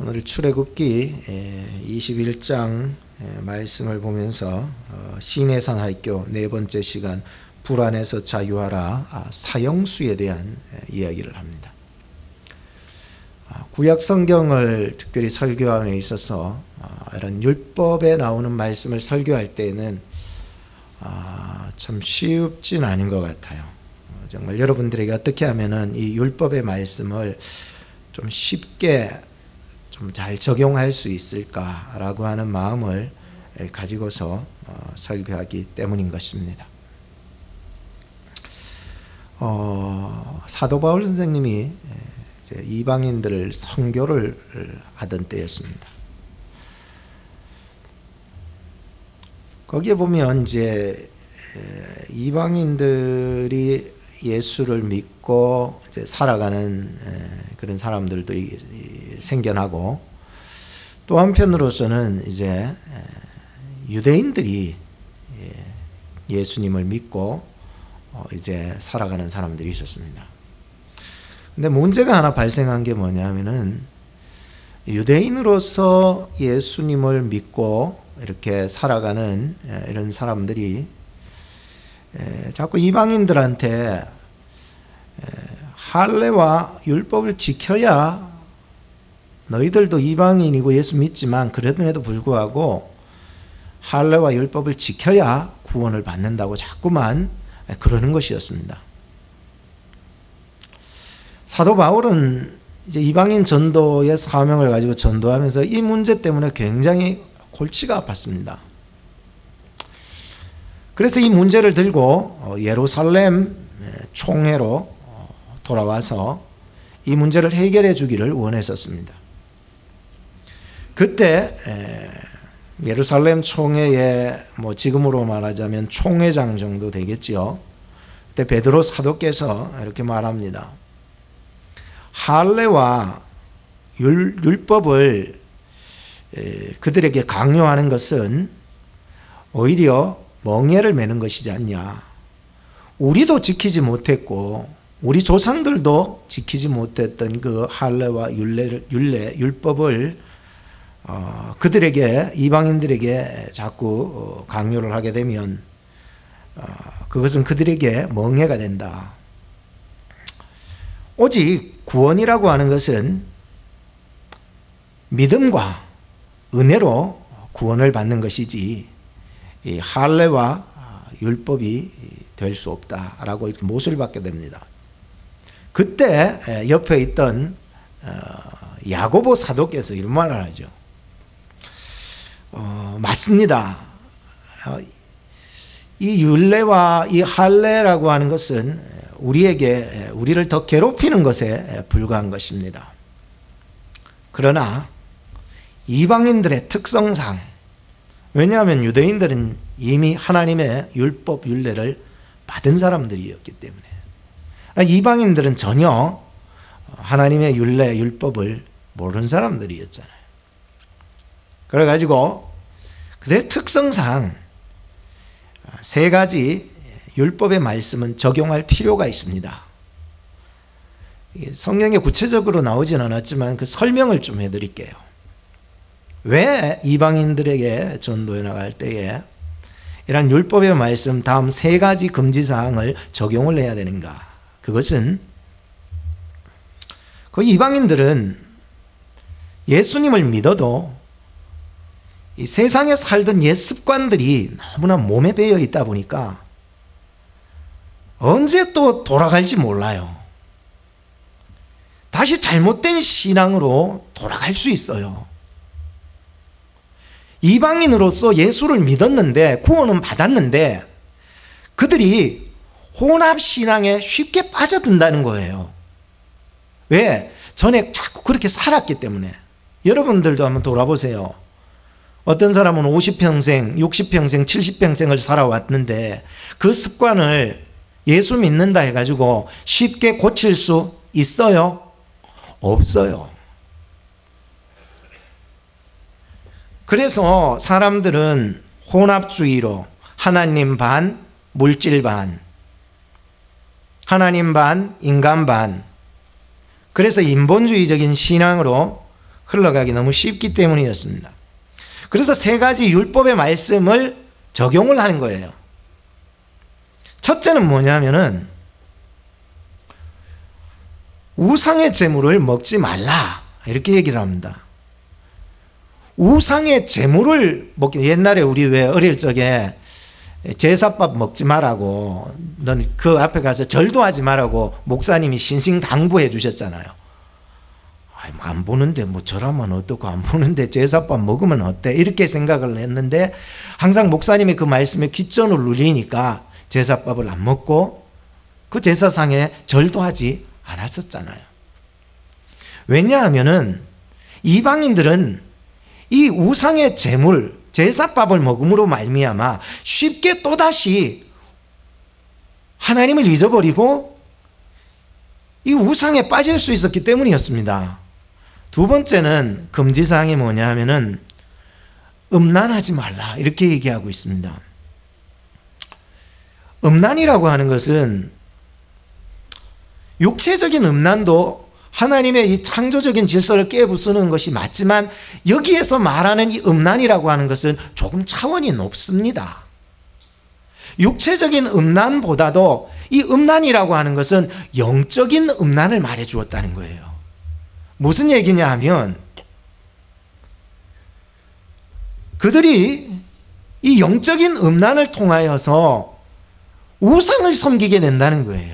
오늘 출애굽기 21장 말씀을 보면서 시내산학교 네 번째 시간 불안에서 자유하라 사형수에 대한 이야기를 합니다. 구약 성경을 특별히 설교함에 있어서 이런 율법에 나오는 말씀을 설교할 때에는 참 쉽진 않은 것 같아요. 정말 여러분들에게 어떻게 하면은 이 율법의 말씀을 좀 쉽게 좀 잘 적용할 수 있을까라고 하는 마음을 가지고서 설교하기 때문인 것입니다. 사도 바울 선생님이 이제 이방인들을 선교를 하던 때였습니다. 거기에 보면 이제 이방인들이 예수를 믿고 이제 살아가는 그런 사람들도 생겨나고, 또 한편으로서는 이제 유대인들이 예수님을 믿고 이제 살아가는 사람들이 있었습니다. 근데 문제가 하나 발생한 게 뭐냐면은, 유대인으로서 예수님을 믿고 이렇게 살아가는 이런 사람들이 자꾸 이방인들한테 할례와 율법을 지켜야 너희들도 이방인이고 예수 믿지만 그럼에도 불구하고 할례와 율법을 지켜야 구원을 받는다고 자꾸만 그러는 것이었습니다. 사도 바울은 이제 이방인 전도의 사명을 가지고 전도하면서 이 문제 때문에 굉장히 골치가 아팠습니다. 그래서 이 문제를 들고 예루살렘 총회로 돌아와서 이 문제를 해결해 주기를 원했었습니다. 그때 예루살렘 총회의 지금으로 말하자면 총회장 정도 되겠지요. 그때 베드로 사도께서 이렇게 말합니다. 할례와 율법을 그들에게 강요하는 것은 오히려 멍에를 매는 것이지 않냐. 우리도 지키지 못했고 우리 조상들도 지키지 못했던 그 할례와 율법을 그들에게, 이방인들에게 자꾸 강요를 하게 되면 그것은 그들에게 멍해가 된다. 오직 구원이라고 하는 것은 믿음과 은혜로 구원을 받는 것이지 이 할례와 율법이 될 수 없다라고 이렇게 못을 받게 됩니다. 그때 옆에 있던 야고보 사도께서 이런 말을 하죠. 맞습니다. 이 율례와 이 할례라고 하는 것은 우리를 더 괴롭히는 것에 불과한 것입니다. 그러나 이방인들의 특성상, 왜냐하면 유대인들은 이미 하나님의 율법, 율례를 받은 사람들이었기 때문에, 이방인들은 전혀 하나님의 율례, 율법을 모르는 사람들이었잖아요. 그래가지고 그들의 특성상 세 가지 율법의 말씀은 적용할 필요가 있습니다. 성경에 구체적으로 나오진 않았지만 그 설명을 좀 해드릴게요. 왜 이방인들에게 전도해 나갈 때에 이런 율법의 말씀 다음 세 가지 금지사항을 적용을 해야 되는가? 그것은 그 이방인들은 예수님을 믿어도 이 세상에 살던 옛 습관들이 너무나 몸에 배어 있다 보니까 언제 또 돌아갈지 몰라요. 다시 잘못된 신앙으로 돌아갈 수 있어요. 이방인으로서 예수를 믿었는데, 구원은 받았는데 그들이 혼합신앙에 쉽게 빠져든다는 거예요. 왜? 전에 자꾸 그렇게 살았기 때문에. 여러분들도 한번 돌아보세요. 어떤 사람은 50평생, 60평생, 70평생을 살아왔는데 그 습관을 예수 믿는다 해가지고 쉽게 고칠 수 있어요? 없어요. 그래서 사람들은 혼합주의로 하나님 반, 물질 반, 하나님 반, 인간 반, 그래서 인본주의적인 신앙으로 흘러가기 너무 쉽기 때문이었습니다. 그래서 세 가지 율법의 말씀을 적용을 하는 거예요. 첫째는 뭐냐면은 우상의 제물을 먹지 말라 이렇게 얘기를 합니다. 우상의 제물을 먹기, 옛날에 우리 왜 어릴 적에 제사밥 먹지 말라고, 넌 그 앞에 가서 절도 하지 말라고 목사님이 신신당부해 주셨잖아요. 안 보는데 뭐 절하면 어떻고, 안 보는데 제사밥 먹으면 어때, 이렇게 생각을 했는데 항상 목사님이 그 말씀에 귓전을 누리니까 제사밥을 안 먹고 그 제사상에 절도 하지 않았었잖아요. 왜냐하면은 이방인들은 이 우상의 제물, 제사밥을 먹음으로 말미암아 쉽게 또다시 하나님을 잊어버리고 이 우상에 빠질 수 있었기 때문이었습니다. 두 번째는 금지사항이 뭐냐 하면은 음란하지 말라 이렇게 얘기하고 있습니다. 음란이라고 하는 것은 육체적인 음란도 하나님의 이 창조적인 질서를 깨부수는 것이 맞지만, 여기에서 말하는 이 음란이라고 하는 것은 조금 차원이 높습니다. 육체적인 음란보다도 이 음란이라고 하는 것은 영적인 음란을 말해 주었다는 거예요. 무슨 얘기냐 하면 그들이 이 영적인 음란을 통하여서 우상을 섬기게 된다는 거예요.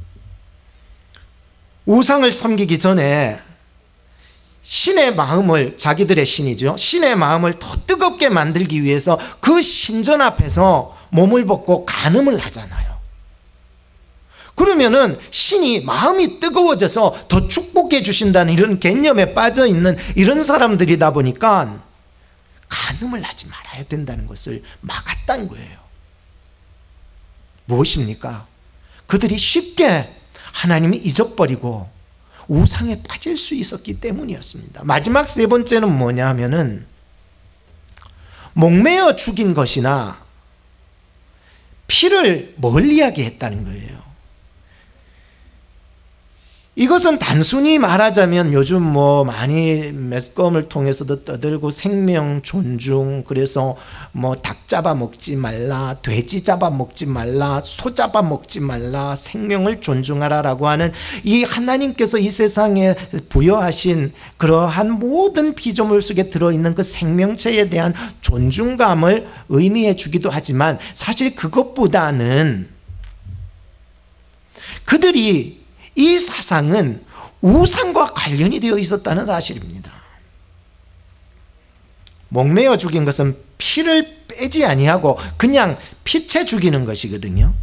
우상을 섬기기 전에 신의 마음을, 자기들의 신이죠, 신의 마음을 더 뜨겁게 만들기 위해서 그 신전 앞에서 몸을 벗고 간음을 하잖아요. 그러면은 신이 마음이 뜨거워져서 더 축복해 주신다는 이런 개념에 빠져 있는 이런 사람들이다 보니까 간음을 하지 말아야 된다는 것을 막았다는 거예요. 무엇입니까? 그들이 쉽게 하나님이 잊어버리고 우상에 빠질 수 있었기 때문이었습니다. 마지막 세 번째는 뭐냐 하면은 목매어 죽인 것이나 피를 멀리하게 했다는 거예요. 이것은 단순히 말하자면 요즘 뭐 많이 매스컴을 통해서도 떠들고 생명 존중, 그래서 뭐 닭 잡아 먹지 말라, 돼지 잡아 먹지 말라, 소 잡아 먹지 말라, 생명을 존중하라라고 하는 이 하나님께서 이 세상에 부여하신 그러한 모든 피조물 속에 들어있는 그 생명체에 대한 존중감을 의미해 주기도 하지만, 사실 그것보다는 그들이 이 사상은 우상과 관련이 되어 있었다는 사실입니다. 목매어 죽인 것은 피를 빼지 아니하고 그냥 피채 죽이는 것이거든요.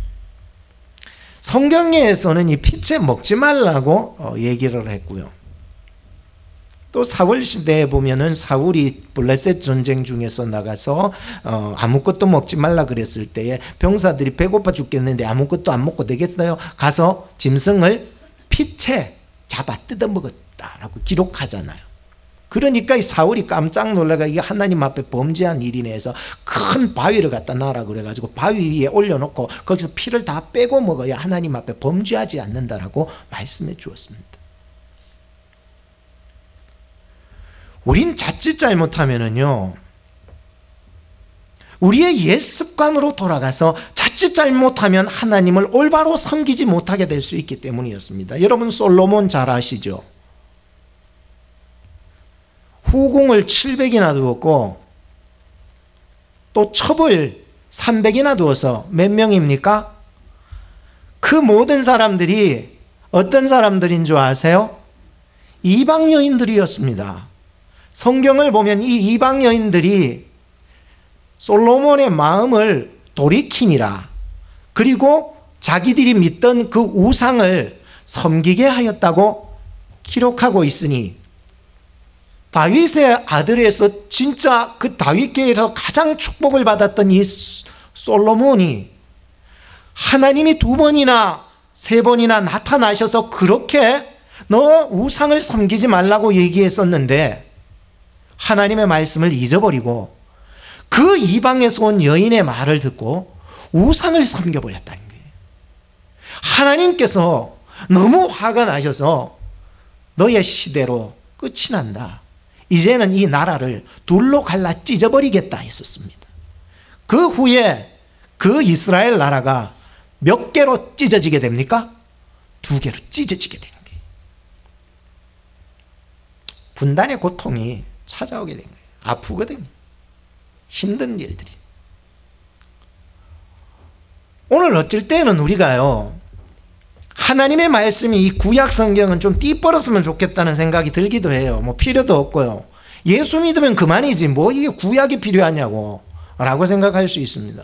성경에서는 이 피채 먹지 말라고 얘기를 했고요. 또 사울 시대에 보면은 사울이 블레셋 전쟁 중에서 나가서 아무것도 먹지 말라 그랬을 때에 병사들이 배고파 죽겠는데 아무것도 안 먹고 되겠어요? 가서 짐승을 피채 잡아 뜯어먹었다라고 기록하잖아요. 그러니까 이 사울이 깜짝 놀라가 이게 하나님 앞에 범죄한 일이네 해서 큰 바위를 갖다 놔라 그래가지고 바위 위에 올려놓고 거기서 피를 다 빼고 먹어야 하나님 앞에 범죄하지 않는다라고 말씀해 주었습니다. 우린 자칫 잘못하면은요, 우리의 옛 습관으로 돌아가서 자칫 잘못하면 하나님을 올바로 섬기지 못하게 될 수 있기 때문이었습니다. 여러분 솔로몬 잘 아시죠? 후궁을 700이나 두었고 또 첩을 300이나 두어서 몇 명입니까? 그 모든 사람들이 어떤 사람들인 줄 아세요? 이방 여인들이었습니다. 성경을 보면 이 이방 여인들이 솔로몬의 마음을 돌이키니라, 그리고 자기들이 믿던 그 우상을 섬기게 하였다고 기록하고 있으니, 다윗의 아들에서 진짜 그 다윗계에서 가장 축복을 받았던 이 솔로몬이 하나님이 2번이나 3번이나 나타나셔서 그렇게 너 우상을 섬기지 말라고 얘기했었는데 하나님의 말씀을 잊어버리고 그 이방에서 온 여인의 말을 듣고 우상을 섬겨버렸다는 거예요. 하나님께서 너무 화가 나셔서 너의 시대로 끝이 난다, 이제는 이 나라를 둘로 갈라 찢어버리겠다 했었습니다. 그 후에 그 이스라엘 나라가 몇 개로 찢어지게 됩니까? 2개로 찢어지게 되는 거예요. 분단의 고통이 찾아오게 된 거예요. 아프거든요. 힘든 일들이. 오늘 어쩔 때는 우리가요, 하나님의 말씀이 이 구약 성경은 좀 띠버렸으면 좋겠다는 생각이 들기도 해요. 뭐 필요도 없고요. 예수 믿으면 그만이지 뭐 이게 구약이 필요하냐고 라고 생각할 수 있습니다.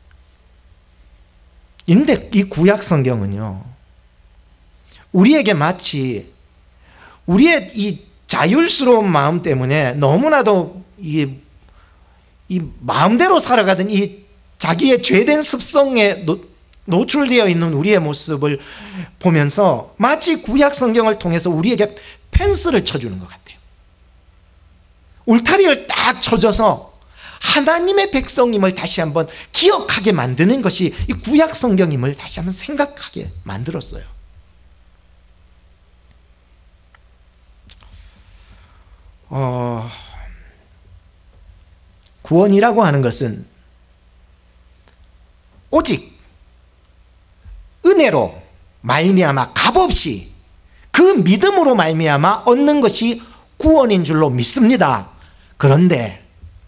근데 이 구약 성경은요, 우리에게 마치 우리의 이 자율스러운 마음 때문에 너무나도 이 마음대로 살아가던 이 자기의 죄된 습성에 노출되어 있는 우리의 모습을 보면서 마치 구약 성경을 통해서 우리에게 펜스를 쳐주는 것 같아요. 울타리를 딱 쳐줘서 하나님의 백성임을 다시 한번 기억하게 만드는 것이 이 구약 성경임을 다시 한번 생각하게 만들었어요. 구원이라고 하는 것은 오직 은혜로 말미암아 값없이 그 믿음으로 말미암아 얻는 것이 구원인 줄로 믿습니다. 그런데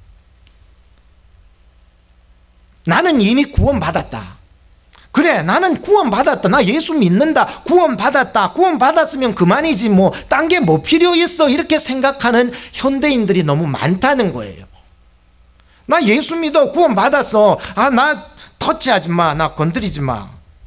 나는 이미 구원받았다. 그래, 나는 구원받았다. 나 예수 믿는다. 구원받았다. 구원받았으면 그만이지 뭐 딴 게 뭐 필요 있어. 이렇게 생각하는 현대인들이 너무 많다는 거예요. 나 예수 믿어. 구원받았어. 나 터치하지 마. 나 건드리지 마.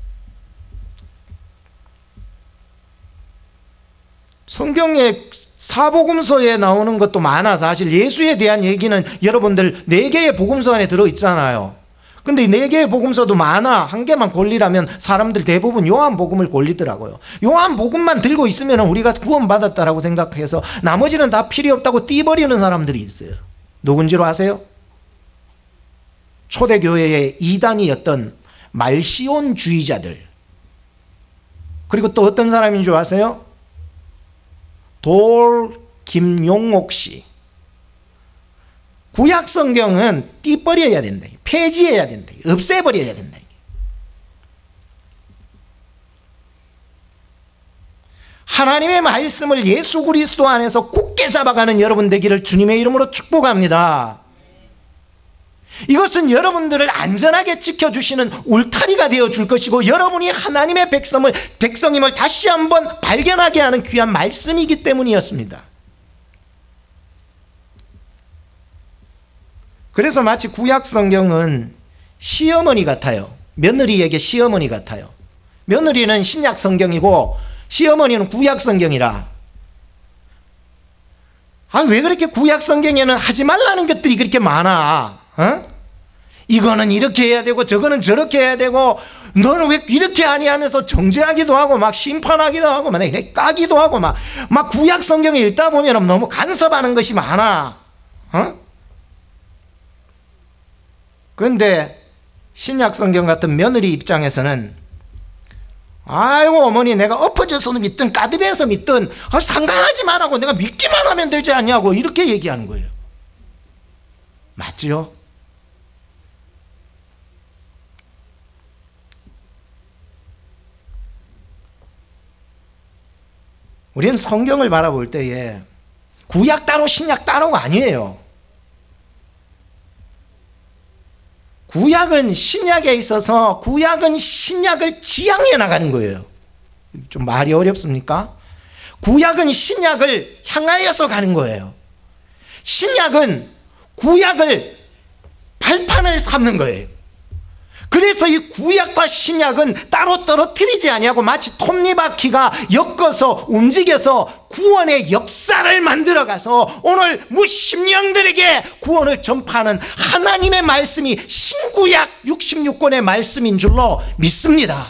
성경에 사복음서에 나오는 것도 많아. 사실 예수에 대한 얘기는 여러분들 4개의 복음서 안에 들어있잖아요. 근데 4개의 복음서도 많아. 한 개만 골리라면 사람들 대부분 요한복음을 골리더라고요. 요한복음만 들고 있으면 우리가 구원받았다라고 생각해서 나머지는 다 필요 없다고 띠버리는 사람들이 있어요. 누군지로 아세요? 초대교회의 이단이었던 말시온주의자들. 그리고 또 어떤 사람인 줄 아세요? 돌 김용옥 씨. 구약 성경은 띠버려야 된다. 폐지해야 된다. 없애버려야 된다. 하나님의 말씀을 예수 그리스도 안에서 굳게 잡아가는 여러분 되기를 주님의 이름으로 축복합니다. 이것은 여러분들을 안전하게 지켜주시는 울타리가 되어줄 것이고 여러분이 하나님의 백성임을 다시 한번 발견하게 하는 귀한 말씀이기 때문이었습니다. 그래서 마치 구약 성경은 시어머니 같아요. 며느리에게 시어머니 같아요. 며느리는 신약 성경이고 시어머니는 구약 성경이라. 왜 그렇게 구약 성경에는 하지 말라는 것들이 그렇게 많아? 이거는 이렇게 해야 되고 저거는 저렇게 해야 되고 너는 왜 이렇게 하니 하면서 정죄하기도 하고 막 심판하기도 하고 막 까기도 하고 막 구약 성경에 읽다 보면 너무 간섭하는 것이 많아. 그런데 신약 성경 같은 며느리 입장에서는 아이고 어머니 내가 엎어져서 믿든 까드려서 믿든 상관하지 말라고 내가 믿기만 하면 되지 않냐고 이렇게 얘기하는 거예요. 맞지요? 우리는 성경을 바라볼 때에 구약 따로 신약 따로가 아니에요. 구약은 신약에 있어서 구약은 신약을 지향해 나가는 거예요. 좀 말이 어렵습니까? 구약은 신약을 향하여서 가는 거예요. 신약은 구약을 발판을 삼는 거예요. 그래서 이 구약과 신약은 따로 떨어뜨리지 아니하고 마치 톱니바퀴가 엮어서 움직여서 구원의 역사를 만들어가서 오늘 무심령들에게 구원을 전파하는 하나님의 말씀이 신구약 66권의 말씀인 줄로 믿습니다.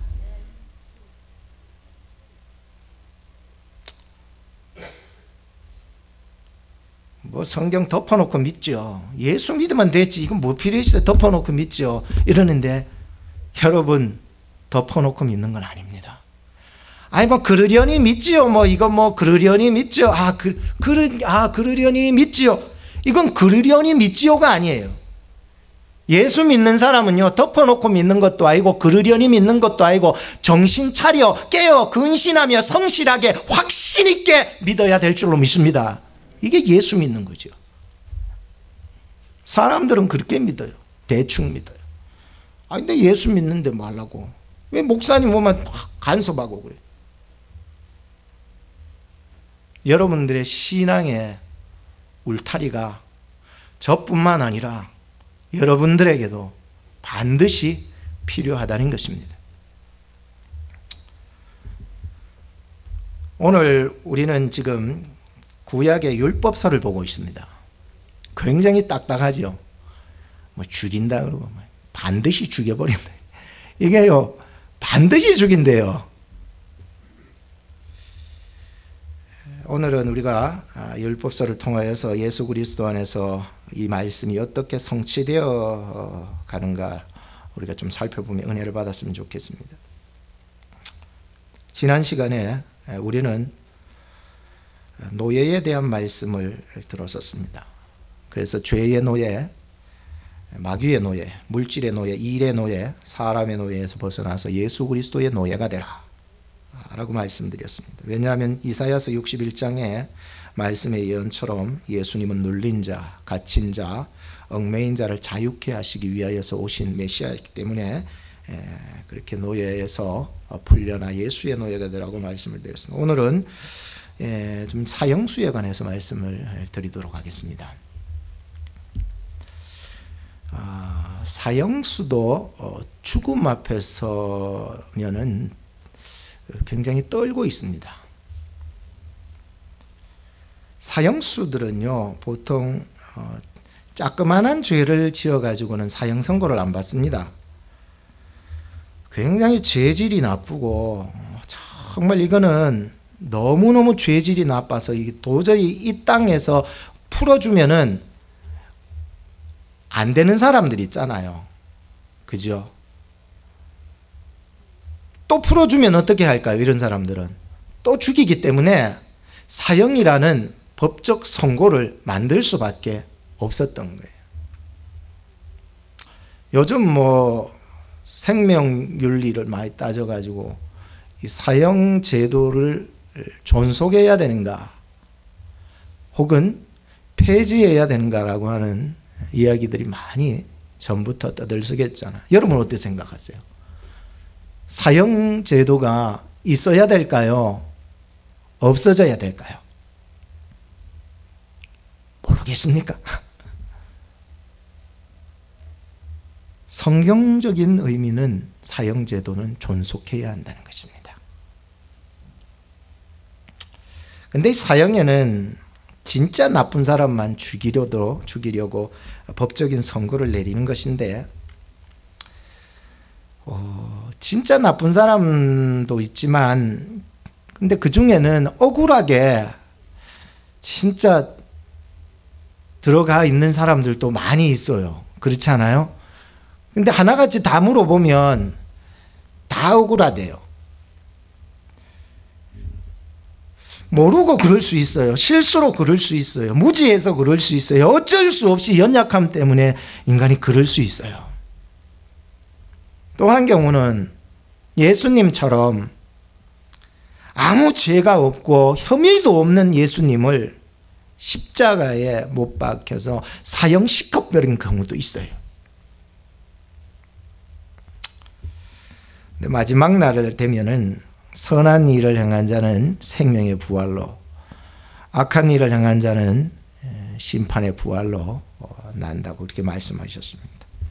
뭐 성경 덮어놓고 믿죠. 예수 믿으면 됐지. 이건 뭐 필요 있어요. 덮어놓고 믿죠. 이러는데 여러분 덮어놓고 믿는 건 아닙니다. 아니 뭐 그러려니 믿지요. 뭐 이거 뭐 그러려니 믿지요. 그러려니 믿지요. 이건 그러려니 믿지요가 아니에요. 예수 믿는 사람은요, 덮어놓고 믿는 것도 아니고 그러려니 믿는 것도 아니고 정신 차려 깨어 근신하며 성실하게 확신 있게 믿어야 될 줄로 믿습니다. 이게 예수 믿는 거죠. 사람들은 그렇게 믿어요. 대충 믿어요. 근데 예수 믿는데 뭐 하려고? 왜 목사님 오면 간섭하고 그래? 여러분들의 신앙의 울타리가 저뿐만 아니라 여러분들에게도 반드시 필요하다는 것입니다. 오늘 우리는 지금 구약의 율법서를 보고 있습니다. 굉장히 딱딱하죠. 뭐 죽인다 그러고 반드시 죽여버린다. 이게요, 반드시 죽인대요. 오늘은 우리가 율법서를 통하여서 예수 그리스도 안에서 이 말씀이 어떻게 성취되어 가는가 우리가 좀 살펴보며 은혜를 받았으면 좋겠습니다. 지난 시간에 우리는 노예에 대한 말씀을 들었었습니다. 그래서 죄의 노예, 마귀의 노예, 물질의 노예, 일의 노예, 사람의 노예에서 벗어나서 예수 그리스도의 노예가 되라 라고 말씀드렸습니다. 왜냐하면 이사야서 61장의 말씀의 예언처럼 예수님은 눌린 자, 갇힌 자, 얽매인 자를 자유케 하시기 위하여서 오신 메시아이기 때문에 그렇게 노예에서 풀려나 예수의 노예가 되라고 말씀을 드렸습니다. 오늘은 좀 사형수에 관해서 말씀을 드리도록 하겠습니다. 사형수도 죽음 앞에 서면은 굉장히 떨고 있습니다. 사형수들은요, 보통 자그마한 죄를 지어가지고는 사형 선고를 안 받습니다. 굉장히 죄질이 나쁘고 정말 이거는 너무너무 죄질이 나빠서 도저히 이 땅에서 풀어주면은 안 되는 사람들 있잖아요. 그죠? 또 풀어주면 어떻게 할까요? 이런 사람들은 또 죽이기 때문에 사형이라는 법적 선고를 만들 수밖에 없었던 거예요. 요즘 뭐 생명윤리를 많이 따져가지고 이 사형 제도를 존속해야 되는가 혹은 폐지해야 되는가라고 하는 이야기들이 많이 전부터 떠들썩했잖아요. 여러분 어떻게 생각하세요? 사형 제도가 있어야 될까요? 없어져야 될까요? 모르겠습니까? 성경적인 의미는 사형 제도는 존속해야 한다는 것입니다. 근데 이 사형에는 진짜 나쁜 사람만 죽이려고 법적인 선고를 내리는 것인데 진짜 나쁜 사람도 있지만 근데 그 중에는 억울하게 진짜 들어가 있는 사람들도 많이 있어요. 그렇지 않아요? 근데 하나같이 다 물어보면 다 억울하대요. 모르고 그럴 수 있어요. 실수로 그럴 수 있어요. 무지해서 그럴 수 있어요. 어쩔 수 없이 연약함 때문에 인간이 그럴 수 있어요. 또 한 경우는 예수님처럼 아무 죄가 없고 혐의도 없는 예수님을 십자가에 못 박혀서 사형시켜버린 경우도 있어요. 근데 마지막 날을 되면은 선한 일을 행한 자는 생명의 부활로, 악한 일을 행한 자는 심판의 부활로 난다고 이렇게 말씀하셨습니다.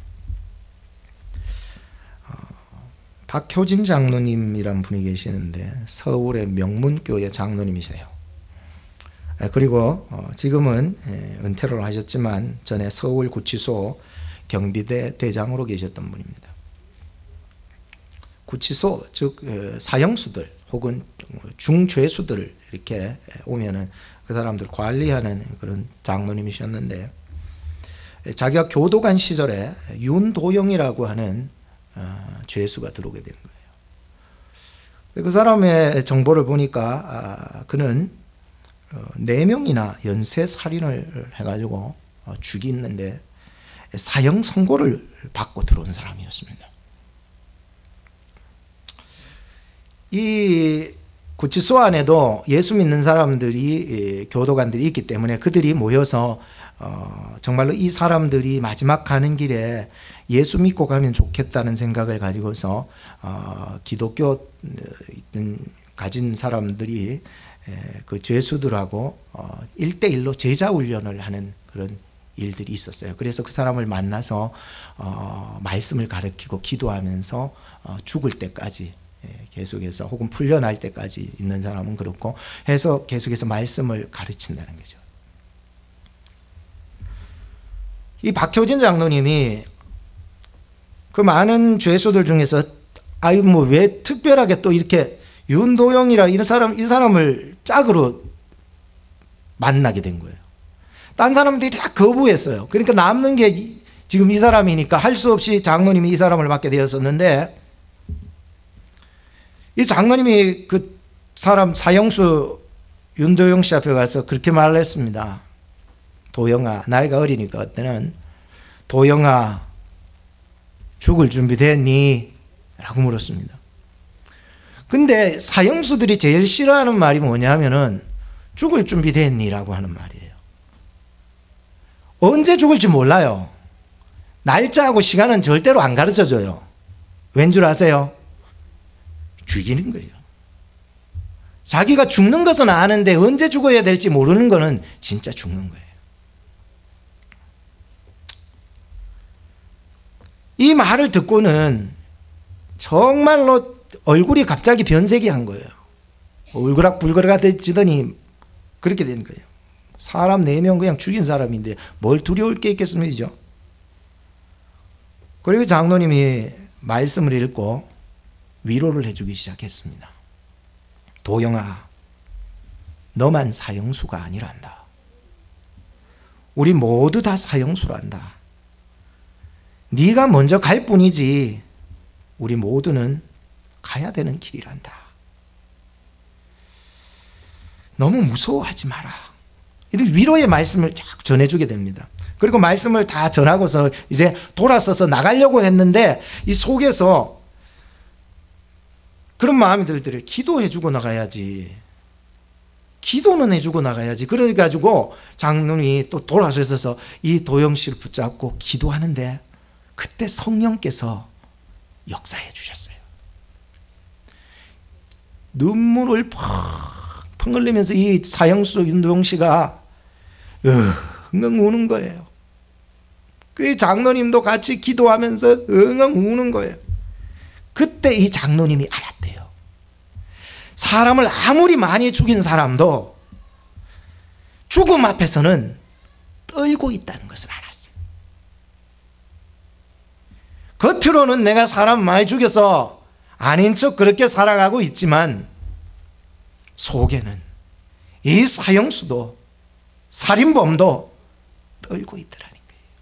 박효진 장로님이란 분이 계시는데 서울의 명문교회 장로님이세요. 그리고 지금은 은퇴를 하셨지만 전에 서울구치소 경비대 대장으로 계셨던 분입니다. 구치소 즉 사형수들 혹은 중죄수들 이렇게 오면은 그 사람들 관리하는 그런 장로님이셨는데 자기가 교도관 시절에 윤도영이라고 하는 죄수가 들어오게 된 거예요. 그 사람의 정보를 보니까 그는 4명이나 연쇄 살인을 해가지고 죽이는데 사형 선고를 받고 들어온 사람이었습니다. 이 구치소 안에도 예수 믿는 사람들이, 교도관들이 있기 때문에 그들이 모여서 정말로 이 사람들이 마지막 가는 길에 예수 믿고 가면 좋겠다는 생각을 가지고서 기독교 가진 사람들이 그 죄수들하고 1대1로 제자 훈련을 하는 그런 일들이 있었어요. 그래서 그 사람을 만나서 말씀을 가르치고 기도하면서 죽을 때까지 계속해서, 혹은 풀려날 때까지 있는 사람은 그렇고 해서 계속해서 말씀을 가르친다는 거죠. 이 박효진 장로님이 그 많은 죄수들 중에서 뭐 왜 특별하게 또 이렇게 윤도영이라 이 사람을 짝으로 만나게 된 거예요. 딴 사람들이 다 거부했어요. 그러니까 남는 게 지금 이 사람이니까 할 수 없이 장로님이 이 사람을 맡게 되었었는데, 이 장로님이 그 사람 사형수 윤도영 씨 앞에 가서 그렇게 말을 했습니다. 도영아, 나이가 어리니까 그때는, 도영아 죽을 준비 됐니? 라고 물었습니다. 근데 사형수들이 제일 싫어하는 말이 뭐냐면은 죽을 준비 됐니? 라고 하는 말이에요. 언제 죽을지 몰라요. 날짜하고 시간은 절대로 안 가르쳐줘요. 왠 줄 아세요? 죽이는 거예요. 자기가 죽는 것은 아는데 언제 죽어야 될지 모르는 거는 진짜 죽는 거예요. 이 말을 듣고는 정말로 얼굴이 갑자기 변색이 한 거예요. 울그락불그락해지더니 그렇게 된 거예요. 사람 4명 그냥 죽인 사람인데 뭘 두려울 게 있겠습니까? 그리고 장로님이 말씀을 읽고 위로를 해주기 시작했습니다. 도영아, 너만 사형수가 아니란다. 우리 모두 다 사형수란다. 네가 먼저 갈 뿐이지 우리 모두는 가야 되는 길이란다. 너무 무서워하지 마라. 이런 위로의 말씀을 쫙 전해주게 됩니다. 그리고 말씀을 다 전하고서 이제 돌아서서 나가려고 했는데 이 속에서 그런 마음이 들더래요. 기도해주고 나가야지. 기도는 해주고 나가야지. 그래가지고 장로님이 또 돌아서서 이 도영 씨를 붙잡고 기도하는데 그때 성령께서 역사해 주셨어요. 눈물을 펑펑 흘리면서 이 사형수 윤도영 씨가 엉엉 우는 거예요. 그래서 장로님도 같이 기도하면서 엉엉 우는 거예요. 그때 이 장로님이 알았대요. 사람을 아무리 많이 죽인 사람도 죽음 앞에서는 떨고 있다는 것을 알았어요. 겉으로는 내가 사람 많이 죽여서 아닌 척 그렇게 살아가고 있지만 속에는 이 사형수도 살인범도 떨고 있더라는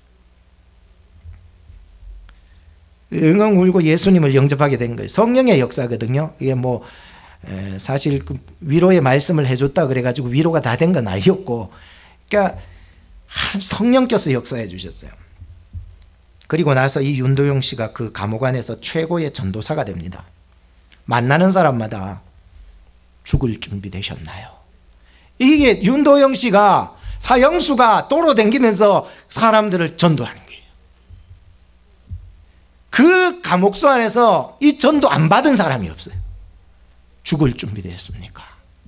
거예요. 엉엉 울고 예수님을 영접하게 된 거예요. 성령의 역사거든요. 이게 뭐 사실 그 위로의 말씀을 해줬다 그래가지고 위로가 다 된 건 아니었고, 그러니까 성령께서 역사해 주셨어요. 그리고 나서 이 윤도영 씨가 그 감옥 안에서 최고의 전도사가 됩니다. 만나는 사람마다 죽을 준비 되셨나요? 이게 윤도영 씨가, 사형수가 도로 댕기면서 사람들을 전도하는 거예요. 그 감옥소 안에서 이 전도 안 받은 사람이 없어요. 죽을 준비되었습니까?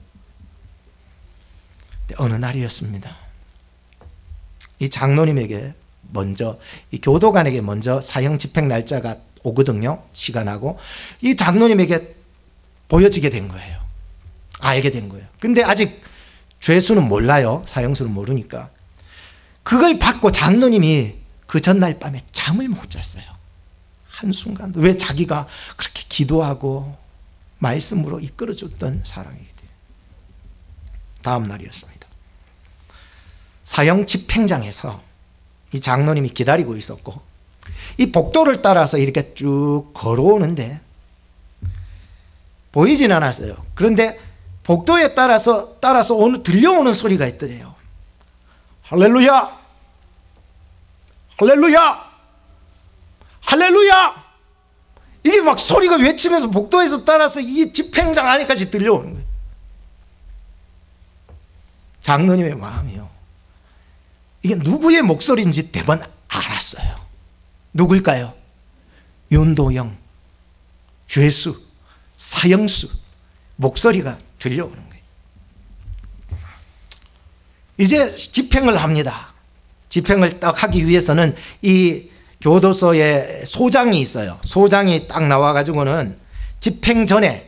어느 날이었습니다. 이 장로님에게 먼저, 이 교도관에게 먼저 사형 집행 날짜가 오거든요. 시간하고. 이 장로님에게 보여지게 된 거예요. 알게 된 거예요. 근데 아직 죄수는 몰라요. 사형수는 모르니까. 그걸 받고 장로님이 그 전날 밤에 잠을 못 잤어요. 한순간도. 왜? 자기가 그렇게 기도하고 말씀으로 이끌어줬던 사람이기 때문에. 다음 날이었습니다. 사형 집행장에서 이 장로님이 기다리고 있었고, 이 복도를 따라서 이렇게 쭉 걸어오는데 보이진 않았어요. 그런데 복도에 따라서 들려오는 소리가 있더래요. 할렐루야! 할렐루야! 할렐루야! 이게 막 소리가 외치면서 복도에서 따라서 이 집행장 안에까지 들려오는 거예요. 장로님의 마음이요, 이게 누구의 목소리인지 대번 알았어요. 누굴까요? 윤도영, 죄수, 사형수 목소리가 들려오는 거예요. 이제 집행을 합니다. 집행을 딱 하기 위해서는 이 교도소에 소장이 있어요. 소장이 딱 나와가지고는 집행 전에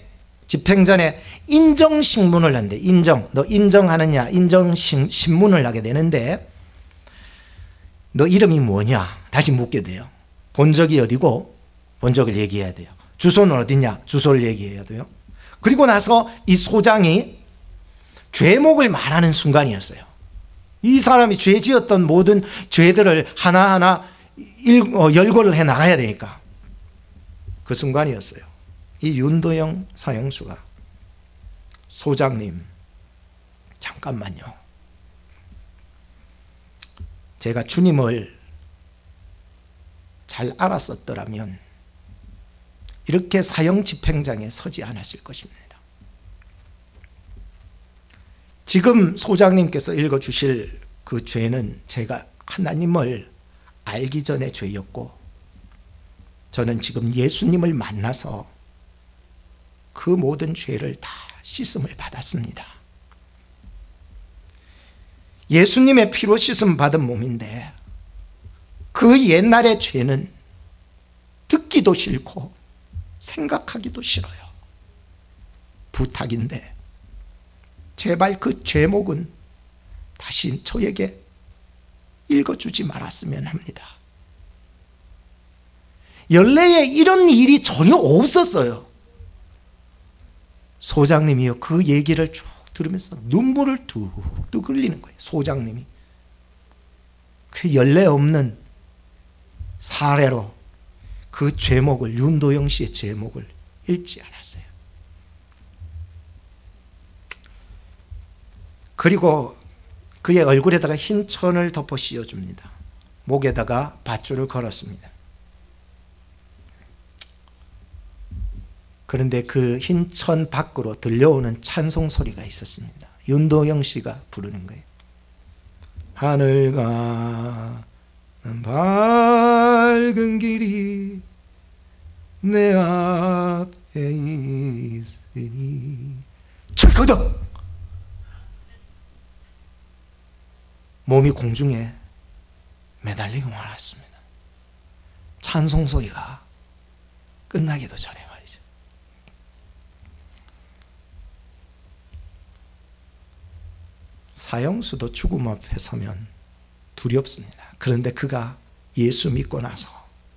인정신문을 한대. 너 인정하느냐? 인정신문을 하게 되는데, 너 이름이 뭐냐? 다시 묻게 돼요. 본적이 어디고? 본적을 얘기해야 돼요. 주소는 어디냐? 주소를 얘기해야 돼요. 그리고 나서 이 소장이 죄목을 말하는 순간이었어요. 이 사람이 죄 지었던 모든 죄들을 하나하나 열거를 해 나가야 되니까 그 순간이었어요. 이 윤도영 사형수가, 소장님 잠깐만요, 제가 주님을 잘 알았었더라면 이렇게 사형 집행장에 서지 않았을 것입니다. 지금 소장님께서 읽어주실 그 죄는 제가 하나님을 알기 전의 죄였고, 저는 지금 예수님을 만나서 그 모든 죄를 다 씻음을 받았습니다. 예수님의 피로 씻음 받은 몸인데 그 옛날의 죄는 듣기도 싫고 생각하기도 싫어요. 부탁인데 제발 그 제목은 다시 저에게 읽어주지 말았으면 합니다. 연례에 이런 일이 전혀 없었어요. 소장님이요, 그 얘기를 쭉 들으면서 눈물을 뚝뚝 흘리는 거예요. 소장님이. 그 연례 없는 사례로 그 죄목을, 윤도영 씨의 죄목을 읽지 않았어요. 그리고 그의 얼굴에다가 흰 천을 덮어 씌워줍니다. 목에다가 밧줄을 걸었습니다. 그런데 그 흰 천 밖으로 들려오는 찬송 소리가 있었습니다. 윤도영 씨가 부르는 거예요. 하늘 가는 밝은 길이 내 앞에 있으니 철거덕! 몸이 공중에 매달리고 말았습니다. 찬송 소리가 끝나기도 전에 말이죠. 사형수도 죽음 앞에 서면 두렵습니다. 그런데 그가 예수 믿고 나서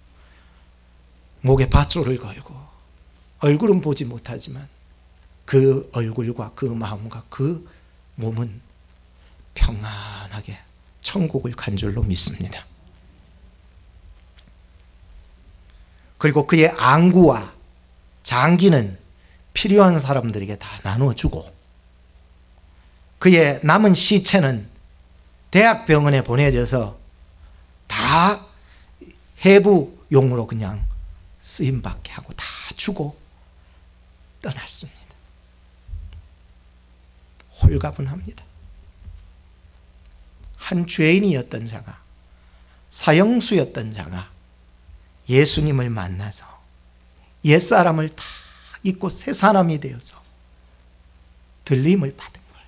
목에 밧줄을 걸고, 얼굴은 보지 못하지만 그 얼굴과 그 마음과 그 몸은 평안하게 천국을 간 줄로 믿습니다. 그리고 그의 안구와 장기는 필요한 사람들에게 다 나눠주고, 그의 남은 시체는 대학병원에 보내져서 다 해부용으로 그냥 쓰임받게 하고 다 주고 떠났습니다. 홀가분합니다. 한 죄인이었던 자가, 사형수였던 자가 예수님을 만나서 옛사람을 다 잊고 새 사람이 되어서 들림을 받은 거예요.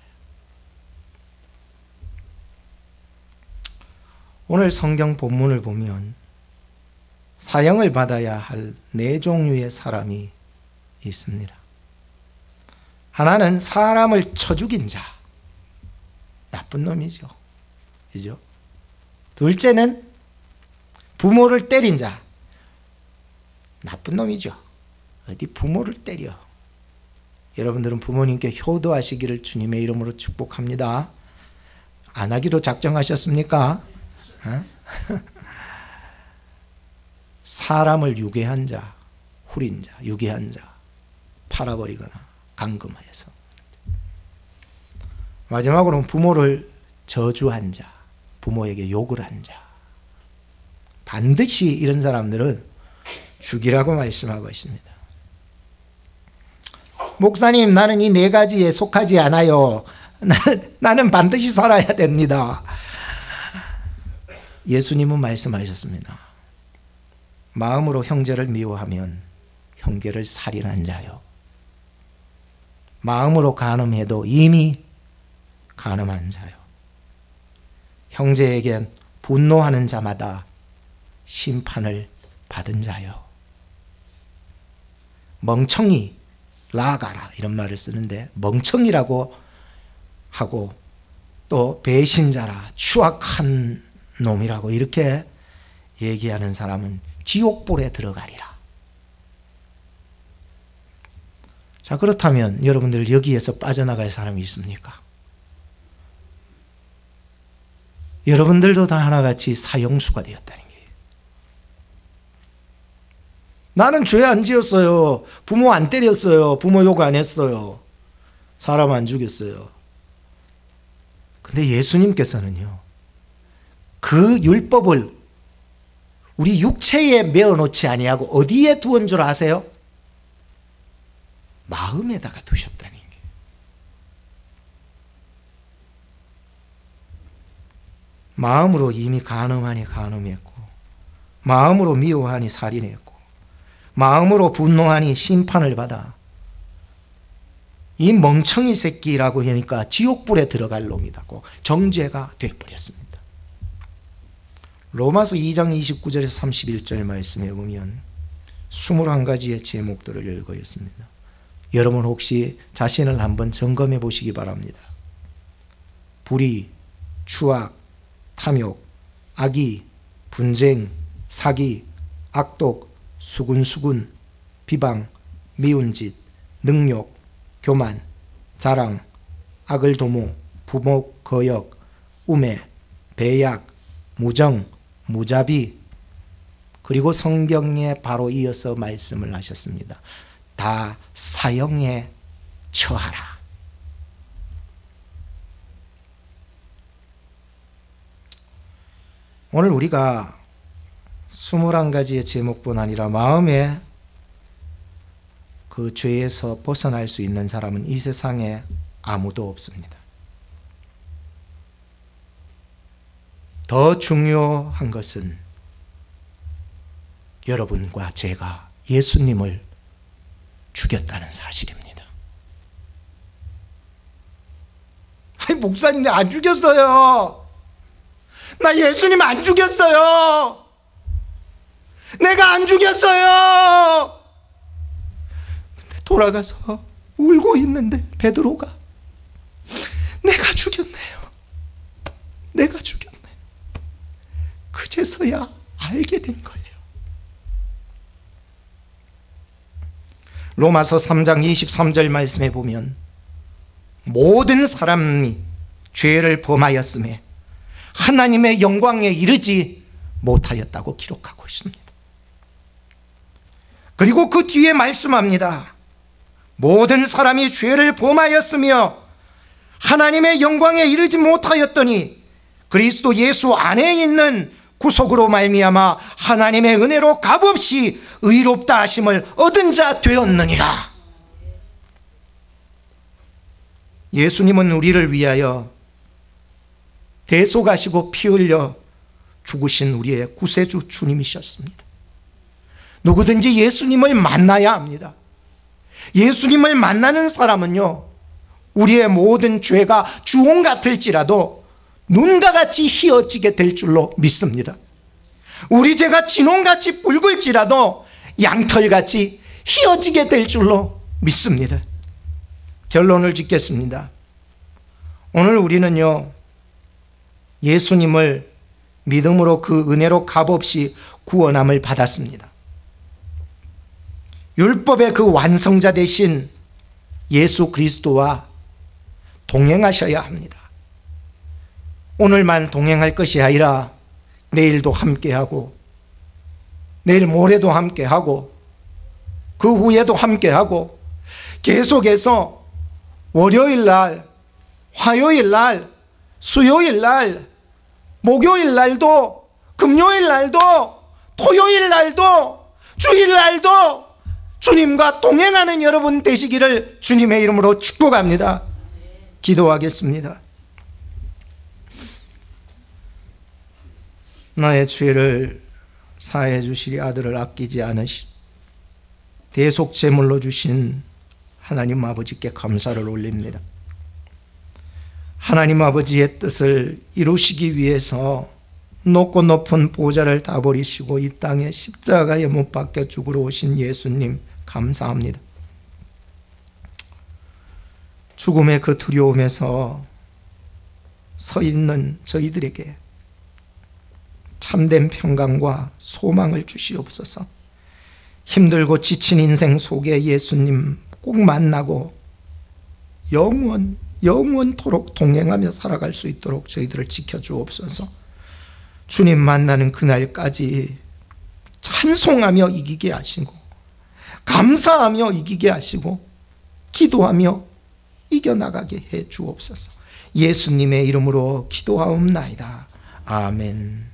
오늘 성경 본문을 보면 사형을 받아야 할 네 종류의 사람이 있습니다. 하나는 사람을 쳐 죽인 자, 나쁜 놈이죠. 그죠? 둘째는 부모를 때린 자, 나쁜 놈이죠. 어디 부모를 때려. 여러분들은 부모님께 효도하시기를 주님의 이름으로 축복합니다. 안 하기로 작정하셨습니까? 사람을 유괴한 자, 후린 자, 유괴한 자, 팔아버리거나 감금해서. 마지막으로는 부모를 저주한 자, 부모에게 욕을 한 자. 반드시 이런 사람들은 죽이라고 말씀하고 있습니다. 목사님, 나는 이 네 가지에 속하지 않아요. 나는 반드시 살아야 됩니다. 예수님은 말씀하셨습니다. 마음으로 형제를 미워하면 형제를 살인한 자요. 마음으로 간음해도 이미 간음한 자요. 형제에겐 분노하는 자마다 심판을 받은 자요. 멍청이, 라가라 이런 말을 쓰는데 멍청이라고 하고 또 배신자라, 추악한 놈이라고 이렇게 얘기하는 사람은 지옥불에 들어가리라. 자, 그렇다면 여러분들 여기에서 빠져나갈 사람이 있습니까? 여러분들도 다 하나같이 사형수가 되었다는 거예요. 나는 죄 안 지었어요. 부모 안 때렸어요. 부모 욕 안 했어요. 사람 안 죽였어요. 근데 예수님께서는요, 그 율법을 우리 육체에 메어놓지 아니하고 어디에 두은 줄 아세요? 마음에다가 두셨다는 거예요. 마음으로 이미 간음하니 간음했고, 마음으로 미워하니 살인했고, 마음으로 분노하니 심판을 받아. 이 멍청이 새끼라고 하니까 지옥불에 들어갈 놈이라고 정죄가 되어버렸습니다. 로마서 2장 29절에서 31절 말씀에 보면 21가지의 제목들을 읽어 있습니다. 여러분 혹시 자신을 한번 점검해 보시기 바랍니다. 불의, 추악, 탐욕, 악의, 분쟁, 사기, 악독, 수군수군, 비방, 미운 짓, 능욕, 교만, 자랑, 악을 도모, 부목, 거역, 우매, 배약, 무정, 무자비, 그리고 성경에 바로 이어서 말씀을 하셨습니다. 다 사형에 처하라. 오늘 우리가 21가지의 제목뿐 아니라 마음에 그 죄에서 벗어날 수 있는 사람은 이 세상에 아무도 없습니다. 더 중요한 것은 여러분과 제가 예수님을 죽였다는 사실입니다. 아니, 목사님, 안 죽였어요. 나 예수님 안 죽였어요. 내가 안 죽였어요. 근데 돌아가서 울고 있는데 베드로가 내가 죽였네요. 내가 죽였네. 그제서야 알게 된 거예요. 로마서 3장 23절 말씀에 보면 모든 사람이 죄를 범하였음에 하나님의 영광에 이르지 못하였다고 기록하고 있습니다. 그리고 그 뒤에 말씀합니다. 모든 사람이 죄를 범하였으며 하나님의 영광에 이르지 못하였더니 그리스도 예수 안에 있는 구속으로 말미암아 하나님의 은혜로 값없이 의롭다 하심을 얻은 자 되었느니라. 예수님은 우리를 위하여 대속하시고 피 흘려 죽으신 우리의 구세주 주님이셨습니다. 누구든지 예수님을 만나야 합니다. 예수님을 만나는 사람은요, 우리의 모든 죄가 주홍 같을지라도 눈과 같이 희어지게 될 줄로 믿습니다. 우리 죄가 진홍같이 붉을지라도 양털같이 희어지게 될 줄로 믿습니다. 결론을 짓겠습니다. 오늘 우리는요, 예수님을 믿음으로 그 은혜로 값없이 구원함을 받았습니다. 율법의 그 완성자 되신 예수 그리스도와 동행하셔야 합니다. 오늘만 동행할 것이 아니라 내일도 함께하고 내일 모레도 함께하고 그 후에도 함께하고 계속해서 월요일 날, 화요일 날, 수요일 날, 목요일 날도, 금요일 날도, 토요일 날도, 주일 날도 주님과 동행하는 여러분 되시기를 주님의 이름으로 축복합니다. 기도하겠습니다. 나의 죄를 사해 주시리 아들을 아끼지 않으시 대속 제물로 주신 하나님 아버지께 감사를 올립니다. 하나님 아버지의 뜻을 이루시기 위해서 높고 높은 보좌를 다 버리시고 이 땅에 십자가에 못 박혀 죽으러 오신 예수님 감사합니다. 죽음의 그 두려움에서 서 있는 저희들에게 참된 평강과 소망을 주시옵소서. 힘들고 지친 인생 속에 예수님 꼭 만나고 영원토록 동행하며 살아갈 수 있도록 저희들을 지켜주옵소서. 주님 만나는 그날까지 찬송하며 이기게 하시고 감사하며 이기게 하시고 기도하며 이겨나가게 해 주옵소서. 예수님의 이름으로 기도하옵나이다. 아멘.